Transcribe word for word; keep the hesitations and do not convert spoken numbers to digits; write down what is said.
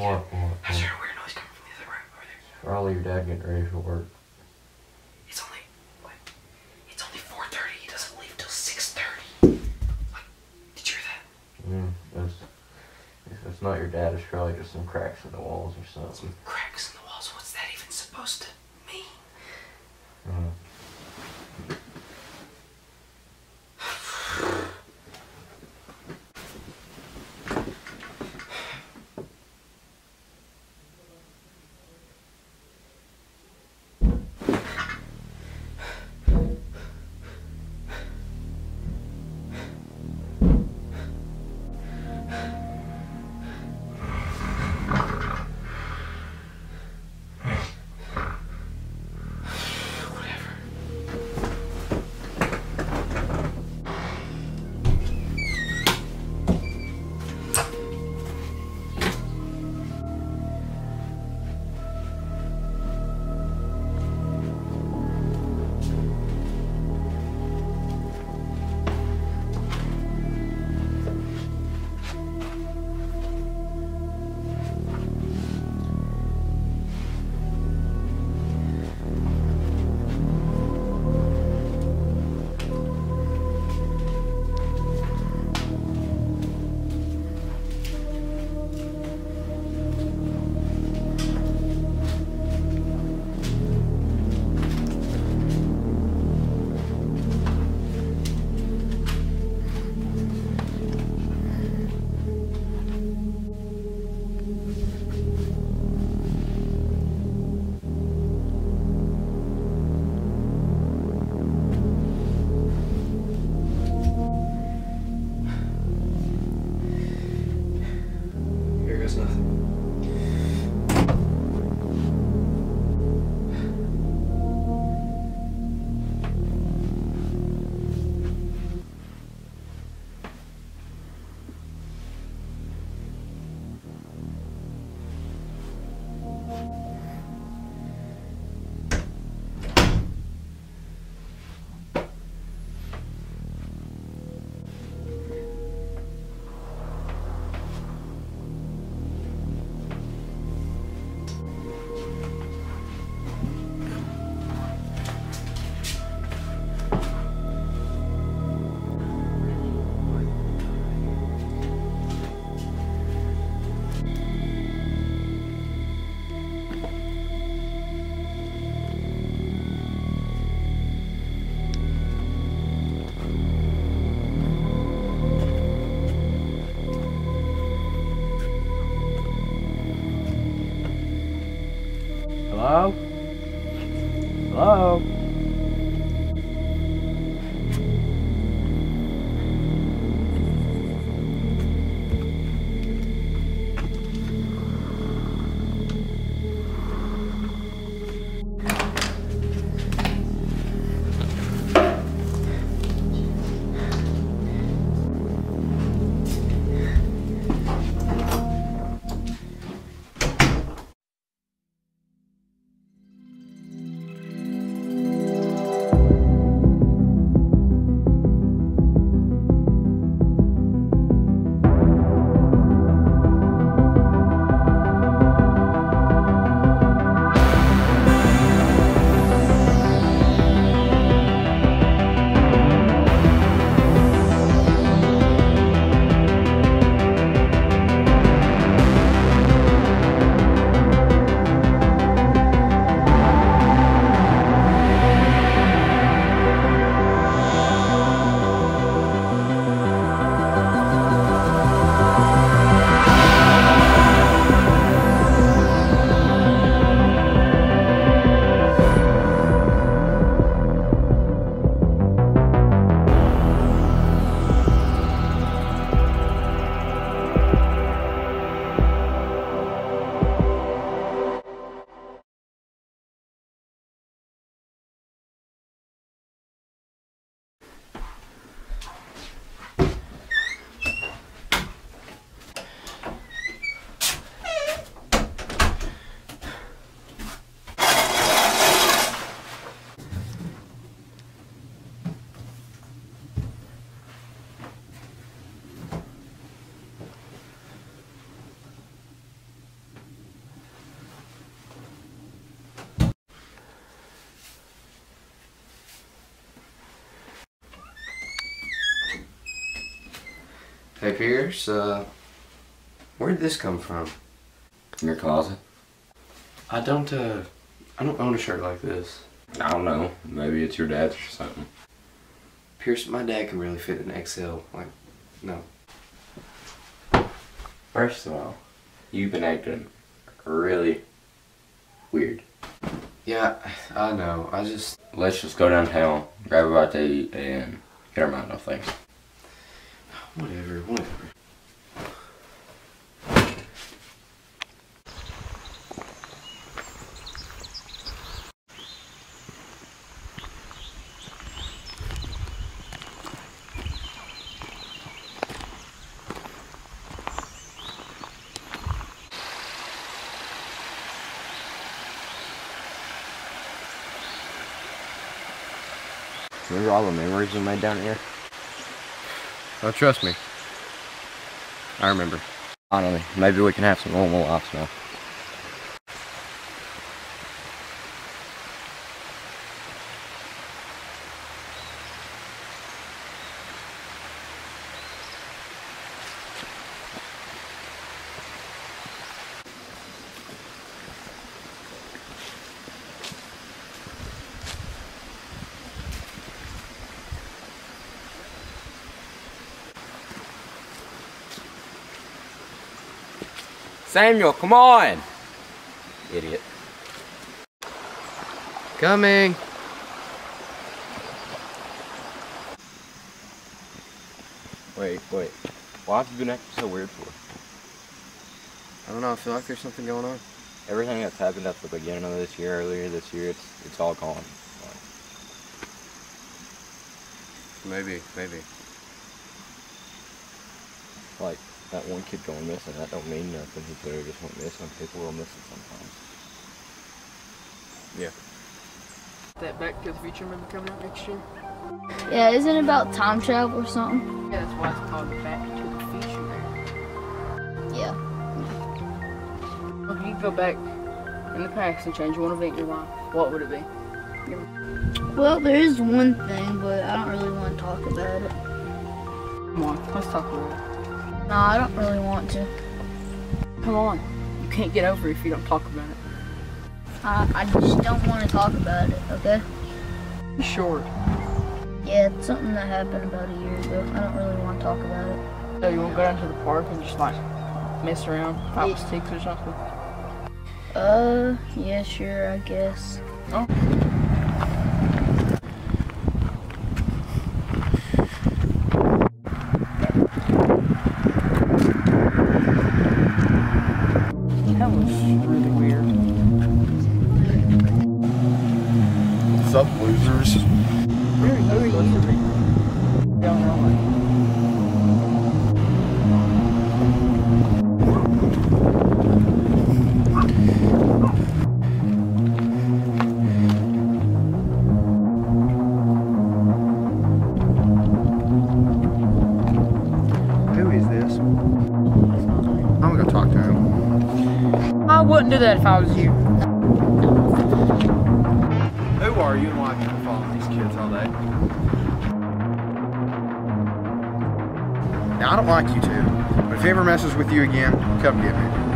What? What? I just heard a weird noise coming from the other room over there. Probably your dad getting ready for work. It's only, what? It's only four thirty. He doesn't leave till six thirty. Like, did you hear that? Mm, it's, if it's not your dad, it's probably just some cracks in the walls or something. Some cracks in the walls. What's that even supposed to mean? Mm. Hey Pierce, uh, where did this come from? In your closet? I don't, uh, I don't own a shirt like this. I don't know. Maybe it's your dad's or something. Pierce, my dad can really fit an X L. Like, no. First of all, you've been acting really weird. Yeah, I know. I just... Let's just go downtown, grab a bite to eat, and get our mind off things. Whatever, whatever. Remember all the memories we made down here? Oh, trust me. I remember. Finally, maybe we can have some normal lives now. Samuel, come on! Idiot. Coming! Wait, wait. Why have you been acting so weird for? I don't know, I feel like there's something going on. Everything that's happened at the beginning of this year, earlier this year, it's it's all gone. Maybe, maybe. Like, that one kid going missing, that don't mean nothing. He could have just went missing. People will miss it sometimes. Yeah. That Back to the Future movie coming out next year? Yeah, isn't it about time travel or something? Yeah, that's why it's called Back to the Future. Yeah. Well, if you could go back in the past and change one event in your life, what would it be? Well, there is one thing, but I don't really want to talk about it. Come on, let's talk about it. No, I don't really want to. Come on. You can't get over it if you don't talk about it. I, I just don't want to talk about it, okay? Be sure. Yeah, it's something that happened about a year ago. I don't really want to talk about it. So you want to go down to the park and just like mess around, fight with Yeah. sticks or something? Uh, yeah, sure, I guess. Oh. That was really weird. What's up, losers? Really, really weird. Going on. Who is this? I'm gonna go talk to him. I wouldn't do that if I was you. Who are you and why have you been following these kids all day? Now, I don't like you two, but if he ever messes with you again, come get me.